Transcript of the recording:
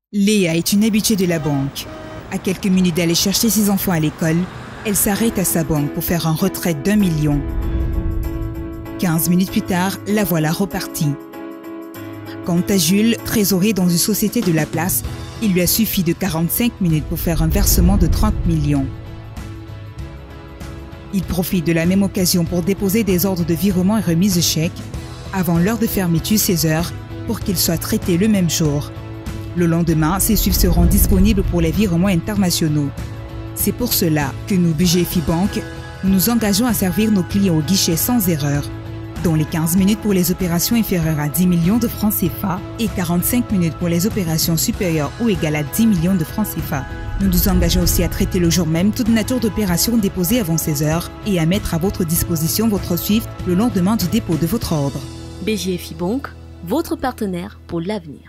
Léa est une habituée de la banque. À quelques minutes d'aller chercher ses enfants à l'école, elle s'arrête à sa banque pour faire un retrait d'1 million. 15 minutes plus tard, la voilà repartie. Quant à Jules, trésorier dans une société de la place, il lui a suffi de 45 minutes pour faire un versement de 30 millions. Il profite de la même occasion pour déposer des ordres de virement et remise de chèques avant l'heure de fermeture 16 h pour qu'ils soient traités le même jour. Le lendemain, ces suites seront disponibles pour les virements internationaux. C'est pour cela que nous, BGFI Banque, nous nous engageons à servir nos clients au guichet sans erreur, dont les 15 minutes pour les opérations inférieures à 10 millions de francs CFA et 45 minutes pour les opérations supérieures ou égales à 10 millions de francs CFA. Nous nous engageons aussi à traiter le jour même toute nature d'opération déposée avant 16 h et à mettre à votre disposition votre SWIFT le lendemain du dépôt de votre ordre. BGFI Banque, votre partenaire pour l'avenir.